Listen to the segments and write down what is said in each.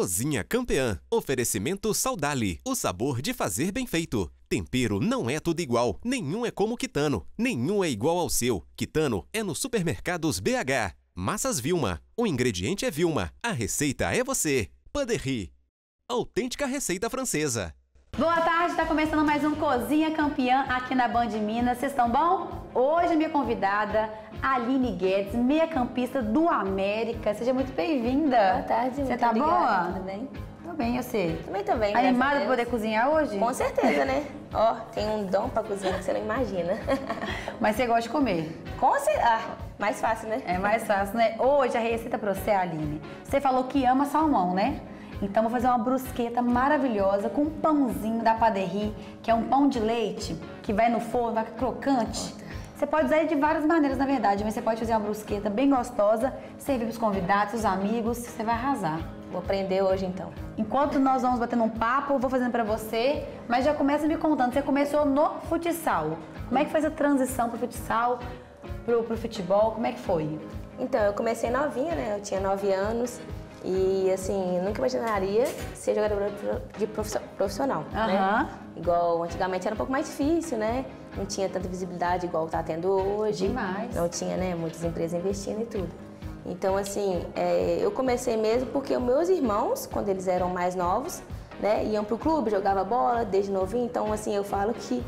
Cozinha Campeã. Oferecimento Saudali. O sabor de fazer bem feito. Tempero não é tudo igual. Nenhum é como Quitano. Nenhum é igual ao seu. Quitano é no Supermercados BH. Massas Vilma. O ingrediente é Vilma. A receita é você. Paderri. Autêntica receita francesa. Boa tarde, está começando mais um Cozinha Campeã aqui na Band Minas. Vocês estão bom? Hoje a minha convidada, Aline Guedes, meia-campista do América. Seja muito bem-vinda. Boa tarde, Você muito tá obrigada, boa? Tudo bem? Tô bem, eu sei. Também tô bem, Animada para poder cozinhar hoje? Com certeza, né? Ó, tem um dom pra cozinhar que você não imagina. Mas você gosta de comer? Com certeza. Ah, mais fácil, né? É mais fácil, né? Hoje a receita pra você, Aline. Você falou que ama salmão, né? Então vou fazer uma brusqueta maravilhosa com um pãozinho da Paderri, que é um pão de leite que vai no forno, vai crocante. Você pode usar ele de várias maneiras, na verdade, mas você pode fazer uma brusqueta bem gostosa, servir para os convidados, os amigos, você vai arrasar. Vou aprender hoje, então. Enquanto nós vamos batendo um papo, eu vou fazendo pra você, mas já começa me contando, você começou no futsal. Como é que fez a transição pro futsal, pro futebol, como é que foi? Então, eu comecei novinha, né? Eu tinha 9 anos e, assim, nunca imaginaria ser jogadora de profissional, né? Igual antigamente era um pouco mais difícil, né? Não tinha tanta visibilidade igual tá tendo hoje. Demais. Não tinha, né, muitas empresas investindo e tudo. Então, assim, eu comecei mesmo porque os meus irmãos, quando eles eram mais novos, né, iam pro clube, jogava bola desde novinho. Então, assim, eu falo que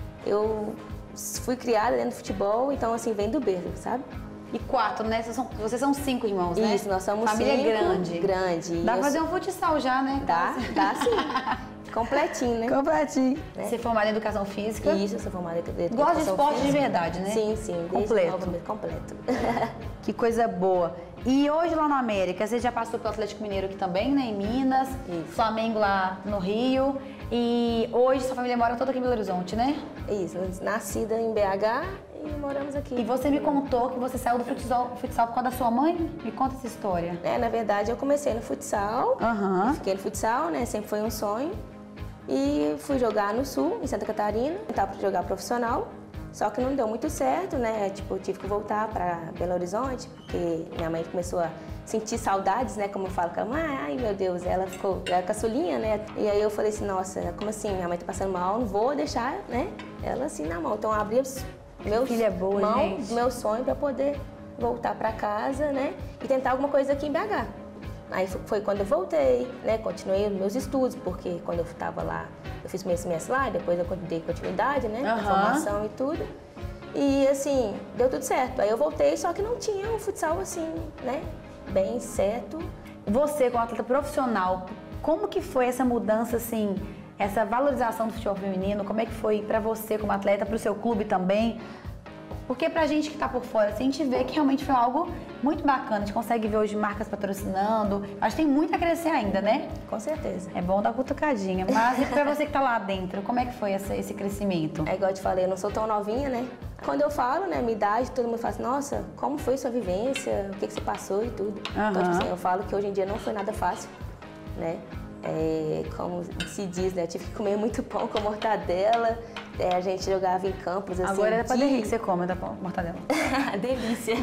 eu fui criada dentro do futebol, então, assim, vem do berço, sabe? E 4, né? Vocês são 5 irmãos, né? Isso, nós somos 5. Família grande. Grande. Dá pra fazer um futsal já, né? Dá sim. Completinho, né? Completinho. Né? Você é formada em educação física? Isso, eu sou formada em educação física. Gosta de esporte de verdade, né? Sim, sim. Completo. Que coisa boa. E hoje lá na América, você já passou pelo Atlético Mineiro aqui também, né? Em Minas. Isso. Flamengo lá no Rio. E hoje sua família mora toda aqui em Belo Horizonte, né? Isso. Nascida em BH e moramos aqui. E você me contou que você saiu do futsal por causa da sua mãe? Me conta essa história. Na verdade, eu comecei no futsal. Fiquei no futsal, né? Sempre foi um sonho. E fui jogar no Sul, em Santa Catarina, tentava jogar profissional, só que não deu muito certo, né? Tipo, eu tive que voltar para Belo Horizonte, porque minha mãe começou a sentir saudades, né? Como eu falo com ela, ai meu Deus, ela era caçulinha, né? E aí eu falei assim, nossa, como assim? Minha mãe tá passando mal, não vou deixar, né? Ela assim na mão. Então eu abri meu sonho para poder voltar para casa, né? E tentar alguma coisa aqui em BH. Aí foi quando eu voltei, né, continuei os meus estudos, porque quando eu estava lá, eu fiz meu semestre lá, depois eu dei continuidade, né, na formação e tudo. E assim, deu tudo certo. Aí eu voltei, só que não tinha um futsal assim, né, bem certo. Você, como atleta profissional, como que foi essa mudança, assim, essa valorização do futebol feminino? Como é que foi pra você como atleta, pro seu clube também? Porque pra gente que tá por fora, assim, a gente vê que realmente foi algo muito bacana. A gente consegue ver hoje marcas patrocinando. Acho que tem muito a crescer ainda, né? Com certeza. É bom dar cutucadinha. Mas e pra você que tá lá dentro, como é que foi esse crescimento? É igual eu te falei, eu não sou tão novinha, né? Quando eu falo, né, minha idade, todo mundo fala assim, nossa, como foi sua vivência? O que você passou e tudo. Então, tipo assim, eu falo que hoje em dia não foi nada fácil, né? Como se diz, né? Eu tive que comer muito pão com mortadela. A gente jogava em campos assim. Agora é Paderri que você come da mortadela. Delícia!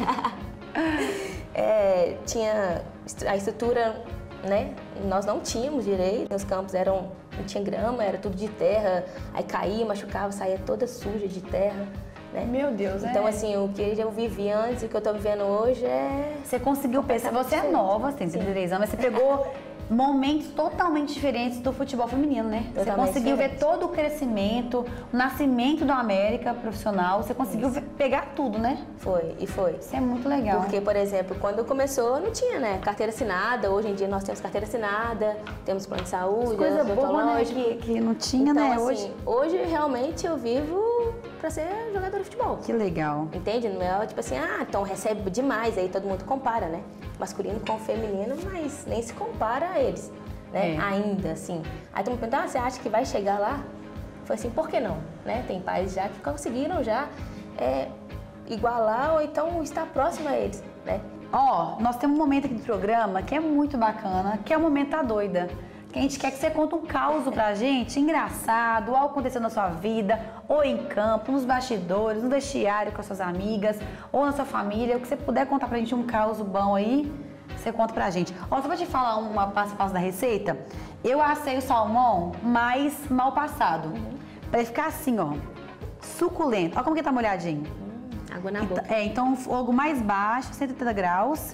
Tinha a estrutura, né? Nós não tínhamos direito. Os campos não tinha grama, era tudo de terra. Aí caía, machucava, saía toda suja de terra. Né? Meu Deus, Então, assim, o que eu vivi antes e o que eu tô vivendo hoje é... Você conseguiu pensar, você é nova, tem 33 anos, mas você pegou momentos totalmente diferentes do futebol feminino, né? Totalmente você conseguiu ver todo o crescimento, o nascimento do América profissional, você conseguiu pegar tudo, né? Foi. Isso é muito legal. Porque, por exemplo, quando começou não tinha, né, carteira assinada. Hoje em dia nós temos carteira assinada, temos plano de saúde, coisa boa, né, que não tinha, então, né, assim, hoje realmente eu vivo pra ser jogadora de futebol. Que legal. Entende? Não é tipo assim, então recebe demais, aí todo mundo compara, né? Masculino com feminino, mas nem se compara a eles, né? Ainda, assim. Aí todo mundo pergunta, você acha que vai chegar lá? Foi assim, por que não? Né? Tem países já que conseguiram já igualar ou então estar próximo a eles, né? Nós temos um momento aqui do programa que é muito bacana, que é o Momento Tá Doida. Que a gente quer que você conte um caos pra gente, engraçado, algo aconteceu na sua vida, ou em campo, nos bastidores, no vestiário com as suas amigas, ou na sua família, o que você puder contar pra gente um caos bom aí, Você conta pra gente. Ó, só pra te falar uma passo a passo da receita, eu assei o salmão mais mal passado. Pra ele ficar assim, ó, suculento. Ó como que tá molhadinho. Água na boca. Então fogo mais baixo, 180 graus.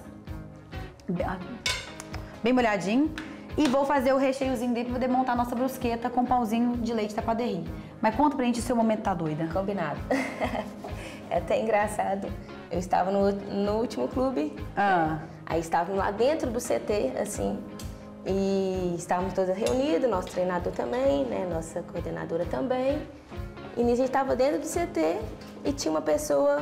Bem molhadinho. E vou fazer o recheiozinho dele pra poder montar a nossa brusqueta com pãozinho de leite da padaria. Mas conta pra gente se o seu momento tá doida. Combinado. É até engraçado. Eu estava no último clube. Aí estávamos lá dentro do CT, assim. E estávamos todas reunidas, nosso treinador também, né? Nossa coordenadora também. E a gente estava dentro do CT e tinha uma pessoa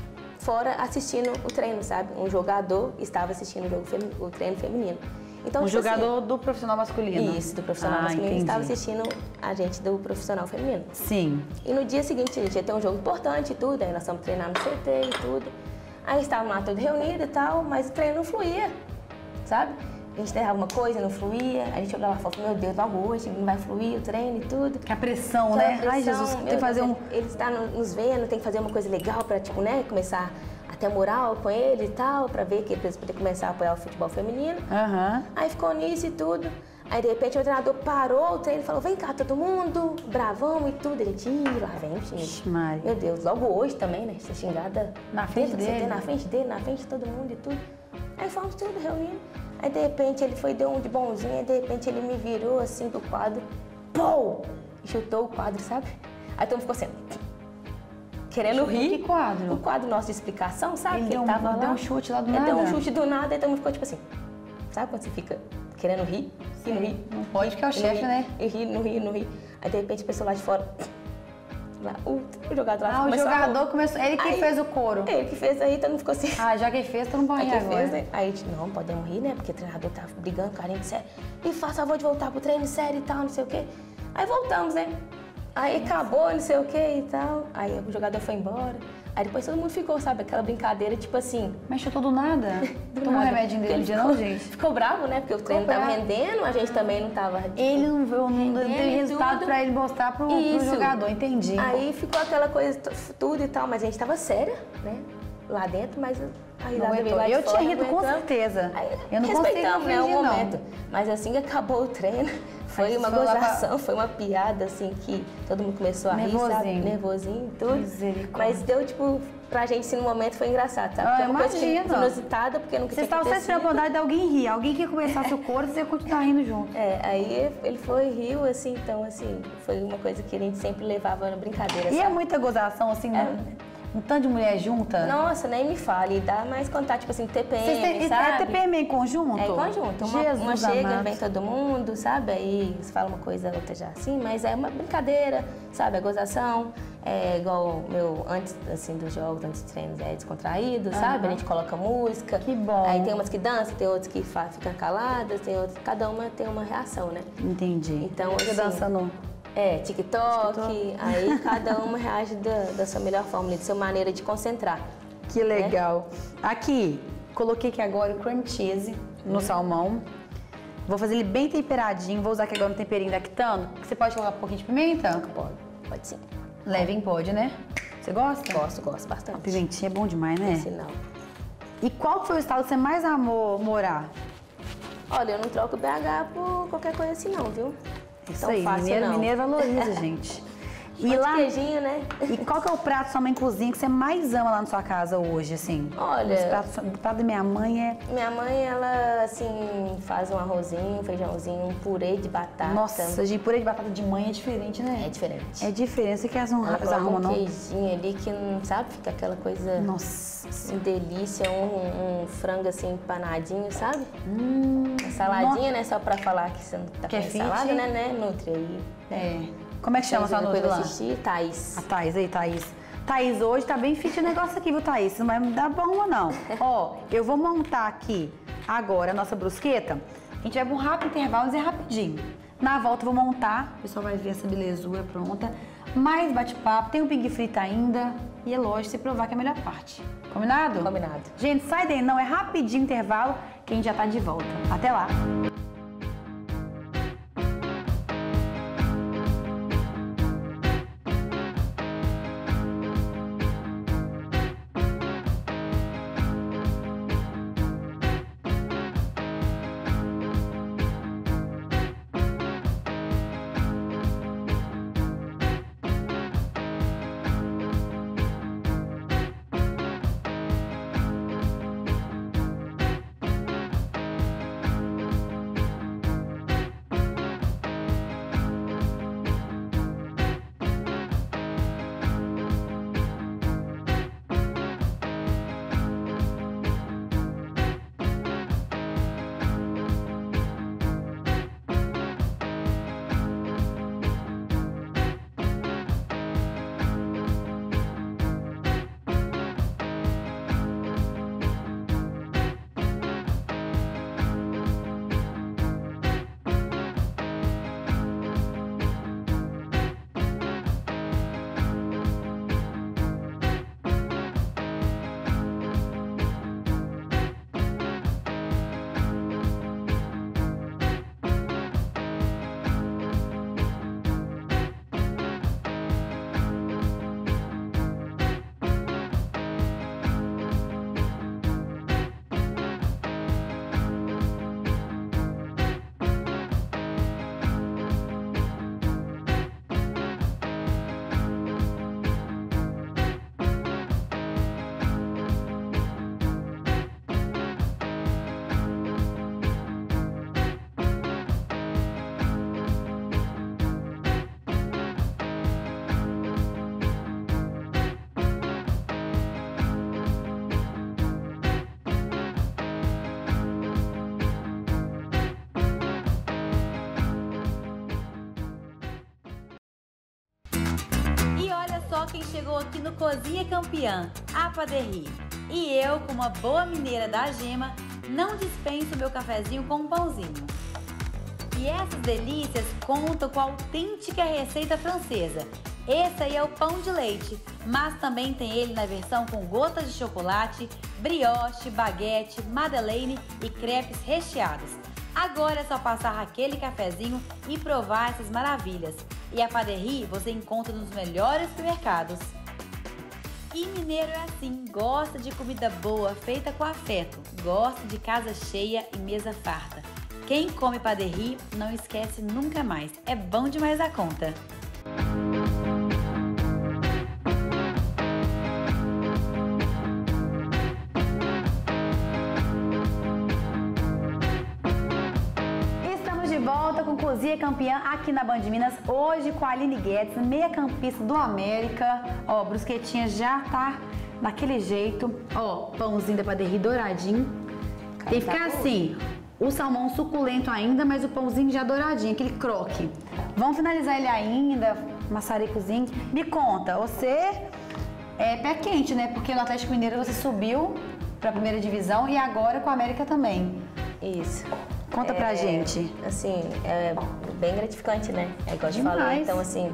fora assistindo o treino, sabe? Um jogador estava assistindo o treino feminino. Então, um jogador do profissional masculino. Isso, do profissional masculino. Entendi. Estava assistindo a gente do profissional feminino. Sim. E no dia seguinte, a gente ia ter um jogo importante e tudo, aí nós estamos treinando no CT e tudo. Aí estávamos lá todos reunidos e tal, mas o treino não fluía, sabe? A gente errava uma coisa, não fluía, a gente olhava e falava, meu Deus, logo hoje não vai fluir o treino e tudo. Que a pressão, né? Pressão, Ai, Jesus, tem que fazer Ele está nos vendo, tem que fazer uma coisa legal para, tipo, né, começar a ter moral com ele e tal, para ver que eles poder começar a apoiar o futebol feminino. Aí ficou nisso e tudo. Aí, de repente, o treinador parou o treino e falou, vem cá, todo mundo, bravão e tudo. A gente, lá vem, xinga. Meu Deus, logo hoje também, né, ser xingada na frente dele. Na frente dele, na frente de todo mundo e tudo. Aí fomos tudo reunindo. Aí, de repente, ele foi, deu um de bonzinho, aí, de repente, ele me virou, assim, do quadro, pô! E chutou o quadro, sabe? Aí, todo mundo ficou assim, querendo rir. Que quadro? O quadro nosso de explicação, sabe? Ele deu um chute lá do nada? Ele deu um chute do nada, aí todo mundo ficou, tipo assim, sabe quando você fica querendo rir? Sim. E não rir? Não pode, porque é o chefe, né? E rir, não rir, não rir. Aí, de repente, a pessoa lá de fora... Lá, o jogador lá o jogador começou. Ele que aí, fez o coro. Ele que fez, aí todo mundo ficou assim. Já que ele fez, todo mundo pode rir agora. Fez, né? Aí a gente, não, podemos rir, né? Porque o treinador tá brigando com a gente sério. E faça favor de voltar pro treino sério e tal, não sei o quê. Aí voltamos, né? Aí acabou, não sei o quê e tal. Aí o jogador foi embora. Aí depois todo mundo ficou, sabe? Aquela brincadeira, tipo assim... Mas chutou do nada? Tomou um remédio dele dia não, gente? Ficou bravo, né? Porque o treino tava rendendo, a gente também não tava... Tipo, ele não teve resultado pra ele mostrar pro jogador, entendi. Aí ficou aquela coisa, tudo e tal, mas a gente tava séria, né? Lá dentro, mas a risada veio lá de fora. Eu tinha rido com aguentamos. certeza. Aí, eu não consigo né, um momento. Não. Mas assim que acabou o treino, foi uma gozação, foi uma piada, assim, que todo mundo começou a rir, sabe? Nervosinho e tudo. Mas deu, tipo, pra gente, assim, no momento foi engraçado, sabe? Foi uma coisa inusitada, porque nunca tinha acontecido. Você estava vontade de alguém rir, alguém que começasse o coro, você ia continuar rindo junto. Aí ele foi, riu, assim, então, assim, foi uma coisa que a gente sempre levava na brincadeira, E sabe? é muita gozação, assim, um tanto de mulher junta? Nossa, nem me fale. Dá mais contato, tipo assim, TPM, sabe? É TPM em conjunto? É em conjunto. Uma chega, vem todo mundo, sabe? Aí você fala uma coisa, outra já assim, mas é uma brincadeira, sabe? A gozação. É igual o meu, antes assim, dos jogos, antes dos treinos, é descontraído, sabe? A gente coloca música. Que bom. Aí tem umas que dançam, tem outras que ficam caladas, tem outras... Cada uma tem uma reação, né? Entendi. Então, você assim... dançando... TikTok, aí cada uma reage da sua melhor forma, da sua maneira de concentrar. Que legal. Aqui, coloquei aqui agora o cream cheese no salmão. Vou fazer ele bem temperadinho, vou usar aqui agora um temperinho da Quitano. Você pode colocar um pouquinho de pimenta? Pode sim. Levinho pode, né? Você gosta? Gosto bastante. A pimentinha é bom demais, né? Sinal. E qual foi o estado que você mais amou morar? Olha, eu não troco BH por qualquer coisa assim não, viu? Isso aí, mineiro valoriza, gente. E lá, queijinho, né? E qual que é o prato sua mãe cozinha que você mais ama lá na sua casa hoje, assim? Olha... O prato da minha mãe é... Minha mãe, ela, assim, faz um arrozinho, um feijãozinho, um purê de batata. Nossa, de purê de batata de mãe é diferente, né? É diferente. É diferente. Você quer arruma, não? Um queijinho ali que, não sabe, fica aquela coisa... Nossa. Uma delícia, um frango, assim, empanadinho, sabe? Uma saladinha, né? Só pra falar que você não tá comendo salada, né? Nutre aí. Como é que chama essa Nutri lá? Thaís. A Thaís, aí, Thaís. Thaís, hoje tá bem fit o negócio aqui, viu, Thaís? Não vai me dar bom, não. Ó, eu vou montar aqui agora a nossa brusqueta. A gente vai pra um rápido intervalo, mas é rapidinho. Na volta eu vou montar, o pessoal vai ver essa belezura pronta. Mais bate-papo, tem o pig frito ainda. E é lógico, se provar que é a melhor parte. Combinado? Combinado. Gente, sai daí, não, é rapidinho intervalo que a gente já tá de volta. Até lá. quem chegou aqui no Cozinha Campeã, a Paderri. E eu, como uma boa mineira da gema, não dispenso meu cafezinho com um pãozinho. E essas delícias contam com a autêntica receita francesa. Esse aí é o pão de leite, mas também tem ele na versão com gotas de chocolate, brioche, baguete, madeleine e crepes recheados. Agora é só passar aquele cafezinho e provar essas maravilhas. E a Paderri você encontra nos melhores supermercados. E mineiro é assim, gosta de comida boa, feita com afeto, gosta de casa cheia e mesa farta. Quem come Paderri não esquece nunca mais, é bom demais a conta. Estamos de volta com Cozinha Campeã aqui na Band Minas, hoje com a Aline Guedes, meia campista do América. Ó, brusquetinha já tá daquele jeito, ó, pãozinho da Paderri douradinho. Tem que ficar assim, o salmão suculento ainda, mas o pãozinho já douradinho, aquele croque. Vamos finalizar ele ainda, maçaricozinho. Me conta, você é pé quente, né? Porque no Atlético Mineiro você subiu pra primeira divisão e agora com a América também. Isso. Conta pra gente. Assim, é bem gratificante, né? É igual eu te falei. Então, assim,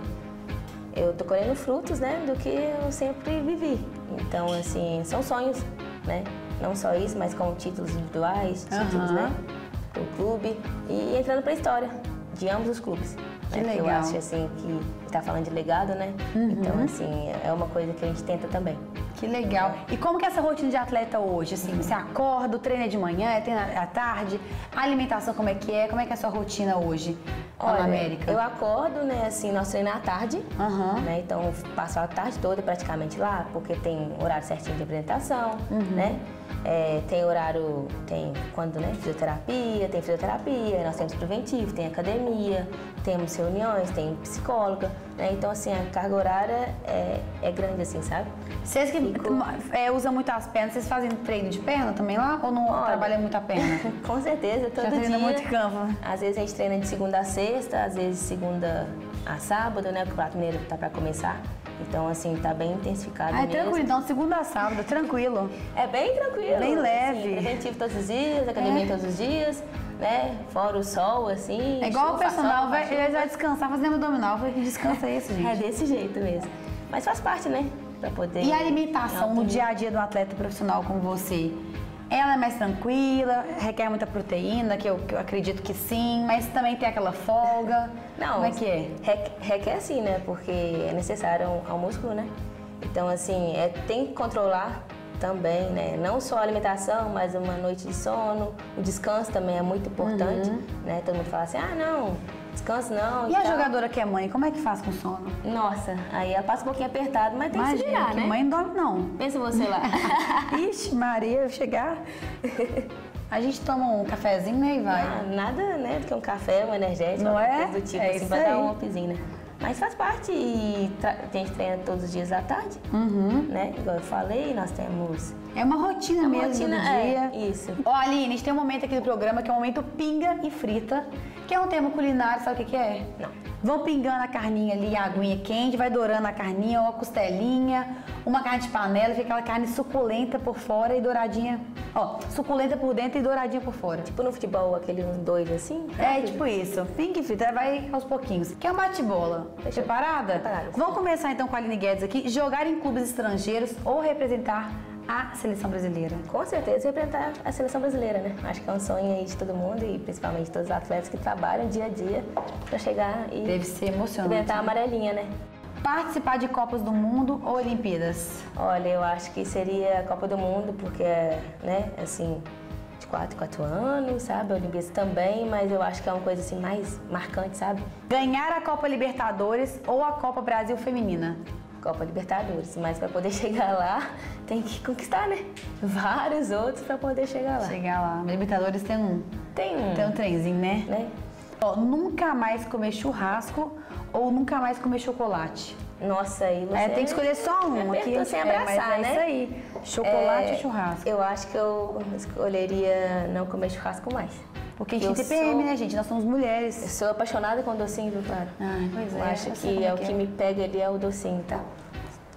eu tô colhendo frutos, né? Do que eu sempre vivi. Então, assim, são sonhos, né? Não só isso, mas com títulos individuais, títulos, né? Pro clube e entrando pra história de ambos os clubes. Que legal. Eu acho, assim, que tá falando de legado, né? Então, assim, é uma coisa que a gente tenta também. Que legal. E como que é essa rotina de atleta hoje? Assim, você acorda, treina de manhã, treina à tarde, a alimentação como é que é? Como é que é a sua rotina hoje lá na América? Eu acordo, né, assim, nós treinamos à tarde, né? Então, passo a tarde toda praticamente lá, porque tem horário certinho de apresentação, né? Tem horário, tem quando, né, fisioterapia, nós temos preventivo, tem academia, temos reuniões, tem psicóloga, né? Então, assim, a carga horária é grande, assim, sabe? Vocês que usam muito as pernas, vocês fazem treino de perna também lá ou não trabalham muito a perna? Com certeza, todo dia. Treina muito campo. Às vezes a gente treina de segunda a sexta, às vezes de segunda a sábado, né? O Campeonato Mineiro tá para começar. Então, assim, tá bem intensificado mesmo. Tranquilo, então, segunda a sábado, tranquilo. É bem tranquilo. Bem leve. Assim, preventivo todos os dias, academia todos os dias, né? Fora o sol, assim. É igual o personal, ele vai descansar fazendo abdominal. Que descansa esse, gente. É desse jeito mesmo. Mas faz parte, né? Pra poder... E a alimentação no dia a dia do atleta profissional como você? Ela é mais tranquila, requer muita proteína, que eu acredito que sim, mas também tem aquela folga. Não, como é que é? Requer sim, né? Porque é necessário ao músculo, né? Então, assim, tem que controlar também, né? Não só a alimentação, mas uma noite de sono. O descanso também é muito importante, né? Todo mundo fala assim, não, descanso não. E a jogadora que é mãe, como é que faz com sono? Nossa, aí ela passa um pouquinho apertado, mas tem que se virar, né? Mãe não dorme não. Pensa você lá. Ixi, Maria, eu chegar... A gente toma um cafezinho, né, e vai. Nada, né, do que um café, um energético, não é? Do tipo, assim, pra dar um upzinho, né? Mas faz parte e a gente treina todos os dias à tarde, né? Igual eu falei, nós temos... É uma rotina mesmo do dia. Isso. Ó, Aline, a gente tem um momento aqui do programa que é o momento pinga e frita, que é um termo culinário, sabe o que é? Não. Vão pingando a carninha ali, a aguinha quente, vai dourando a carninha, uma costelinha, uma carne de panela, fica aquela carne suculenta por fora e douradinha, ó, suculenta por dentro e douradinha por fora. Tipo no futebol, aquele dois assim? Tipo isso, pinga e frita, vai aos pouquinhos. Que é um bate-bola. Preparada? Preparada. Vamos começar então com a Aline Guedes aqui, jogar em clubes estrangeiros ou representar a seleção brasileira? Com certeza, representar a seleção brasileira, né? Acho que é um sonho aí de todo mundo e principalmente de todos os atletas que trabalham dia a dia para chegar e... Deve ser emocionante. Representar a amarelinha, né? Participar de Copas do Mundo ou Olimpíadas? Olha, eu acho que seria a Copa do Mundo, porque né, assim, de 4 em 4 anos, sabe? A Olimpíadas também, mas eu acho que é uma coisa assim mais marcante, sabe? Ganhar a Copa Libertadores ou a Copa Brasil Feminina? Copa Libertadores, mas para poder chegar lá tem que conquistar, né? Vários outros para poder chegar lá. Chegar lá. Libertadores tem um trenzinho, né? Ó, nunca mais comer churrasco ou nunca mais comer chocolate? Nossa, aí você... tem que escolher só um aqui. Sem abraçar, mas né? Isso aí. Chocolate ou churrasco? Eu acho que eu escolheria não comer churrasco mais. Porque a gente tem TPM, né, gente? Nós somos mulheres. Eu sou apaixonada com docinho, viu, claro? Ai, pois é. Eu acho que o que me pega ali é o docinho, tá?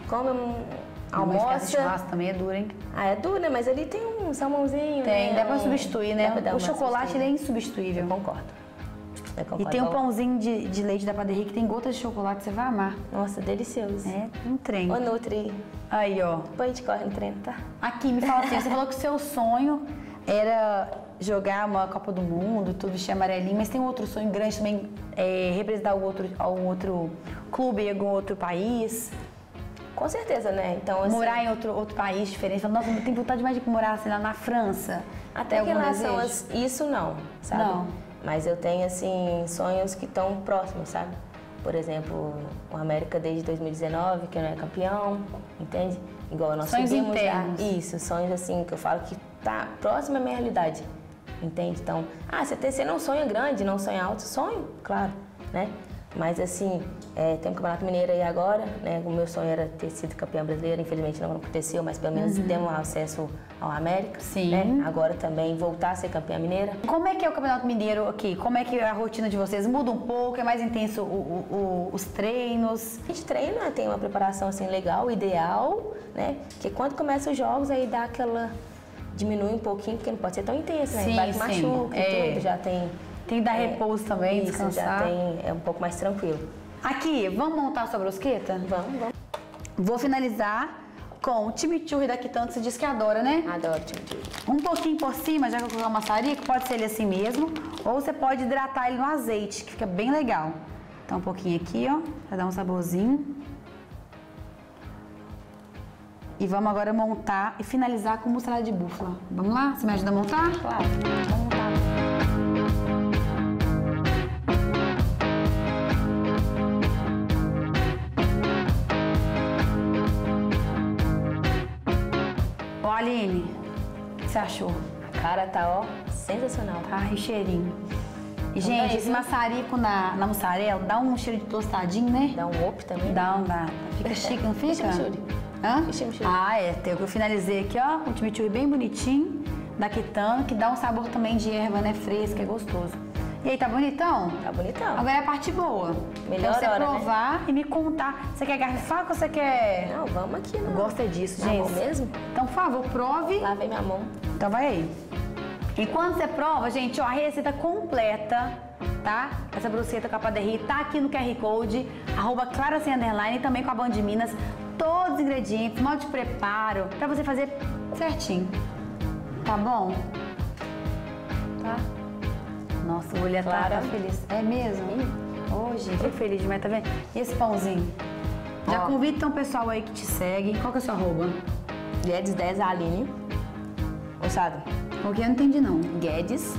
come, Almoça. almoça. Churrasco também é duro, hein? Ah, é duro, né? Mas ali tem um salmãozinho, Tem, né? dá pra substituir, né? O chocolate ele é insubstituível. Eu concordo. E tem um pãozinho de leite da padaria que tem gotas de chocolate, você vai amar. Nossa, delicioso. É, um trem. Ô, Nutri. Aí, ó. Depois a gente corre no treino, tá? Aqui, me fala assim, você falou que o seu sonho era jogar uma Copa do Mundo, tudo vestir amarelinho, mas tem um outro sonho grande também, representar algum outro clube em algum outro país? Com certeza, né? Então, assim, morar em outro país diferente. Nossa, eu tenho vontade demais de morar, sei lá, na França. Até em relação a isso, não, sabe? Não. Mas eu tenho, assim, sonhos que estão próximos, sabe? Por exemplo, o América desde 2019, que não é campeão, entende? Igual nós sonhos subimos internos. Já. Isso, sonhos assim, que eu falo que tá próximo à minha realidade, entende? Então, você não sonha grande, não sonha alto, sonho, claro, né? Mas assim, tem um Campeonato Mineiro aí agora, né? O meu sonho era ter sido campeã brasileira, infelizmente não aconteceu, mas pelo menos demos acesso ao América. Sim. Né? Agora também voltar a ser campeã mineira. Como é que é o Campeonato Mineiro aqui? Como é que é a rotina de vocês? Muda um pouco? É mais intenso os treinos? A gente treina, tem uma preparação assim legal, ideal, né? Porque quando começam os jogos aí dá aquela... diminui um pouquinho, porque não pode ser tão intenso, né? Sim, vai que sim. machuca e tudo, já tem... Tem que dar repouso também, isso, descansar. Já tem, é um pouco mais tranquilo. Aqui, vamos montar a sua brusqueta? Vamos. Vou finalizar com o chimichurri da Quitanda, você disse que adora, né? Adoro chimichurri. Um pouquinho por cima, já que eu coloquei o maçarico, pode ser ele assim mesmo, ou você pode hidratar ele no azeite, que fica bem legal. Então um pouquinho aqui, ó, pra dar um saborzinho. E vamos agora montar e finalizar com mussarela de búfala. Vamos lá? Você me ajuda a montar? Claro, vamos montar. Ó, Aline, o que você achou? A cara tá, ó, sensacional. Tá, e cheirinho. E, gente, esse maçarico na mussarela dá um cheiro de tostadinho, né? Dá um up também. Dá. Fica chique, não fica? Chimichurri. Hã? Chimichurri. Tem o que eu finalizei aqui, ó, um chimichurri bem bonitinho, da Quitanda, que dá um sabor também de erva, né, fresca, é gostoso. E aí, tá bonitão? Tá bonitão. Agora é a parte boa. Melhor você hora, provar e me contar. Você quer garfar ou você quer... Não, vamos aqui, né? Gosta disso, Na gente. mão mesmo? Então, por favor, prove. Lavei minha mão. Então vai aí. E quando você prova, gente, ó, a receita completa, tá? Essa bruschetta com a padaria tá aqui no QR Code, @Clara sem underline, e também com a Band de Minas. Todos os ingredientes, modo de preparo, pra você fazer certinho. Tá bom? Tá? Nossa, o olho tá feliz. É mesmo? Ô, gente, fico feliz demais, tá vendo? E esse pãozinho? Já convida então o pessoal aí que te segue. Qual que é o seu arroba? Guedes 10 Aline. Moçada. O que eu não entendi não. Guedes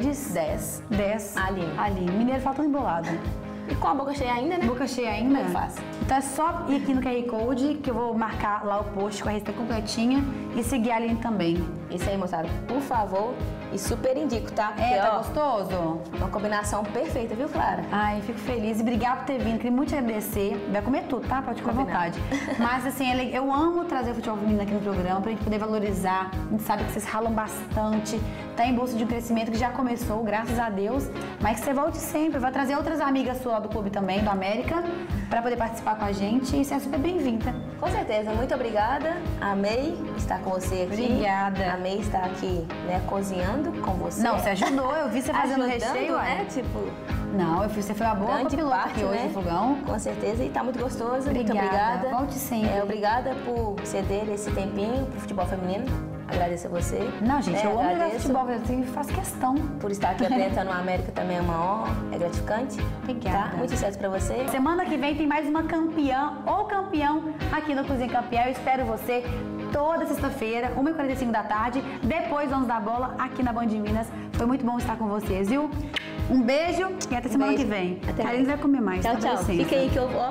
10 Aline. Mineiro fala tudo embolado. E com a boca cheia ainda, né? Boca cheia ainda? Muito fácil. Então é só ir aqui no QR Code que eu vou marcar lá o post com a receita completinha e seguir a Aline também. Isso aí, moçada. Por favor, e super indico, tá? Porque, Tá gostoso? Uma combinação perfeita, viu, Clara? Ai, fico feliz e obrigada por ter vindo. Queria muito te agradecer. Vai comer tudo, tá? Pode comer à vontade. Mas assim, eu amo trazer o futebol feminino aqui no programa pra gente poder valorizar. A gente sabe que vocês ralam bastante. Tá em busca de um crescimento que já começou, graças a Deus. Mas que você volte sempre. Vai trazer outras amigas suas lá do clube também, do América, pra poder participar com a gente. E você é super bem-vinda. Com certeza. Muito obrigada. Amei estar com você aqui. Obrigada. Amei estar aqui, né, cozinhando com você. Não, você ajudou. Eu vi você fazendo o recheio, né? Tipo... Não, você foi uma boa copiloto aqui hoje no fogão. Com certeza, e tá muito gostoso. Obrigada. Muito obrigada. Volte sempre. Obrigada por ceder esse tempinho pro futebol feminino. Agradeço a você. Não, gente, eu amo jogar futebol, eu faço questão. Por estar aqui apresentando o América também é uma honra, é gratificante. Obrigada. Tá? Muito sucesso pra você. Semana que vem tem mais uma campeã ou campeão aqui no Cozinha Campeã. Eu espero você toda sexta-feira, 1h45 da tarde, depois vamos dar bola aqui na Band de Minas. Foi muito bom estar com vocês, viu? Um beijo e até semana que vem. Até a Aline vai comer mais. Tchau, tá? tchau. Fica aí que eu vou.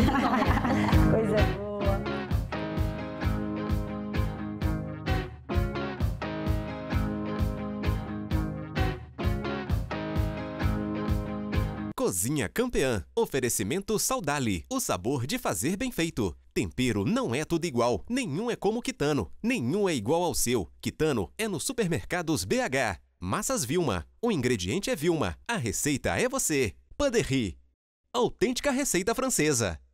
Coisa boa. Cozinha Campeã. Oferecimento Saudali. O sabor de fazer bem feito. Tempero não é tudo igual. Nenhum é como Quitano. Nenhum é igual ao seu. Quitano é no Supermercados BH. Massas Vilma. O ingrediente é Vilma. A receita é você. Padaria. Autêntica receita francesa.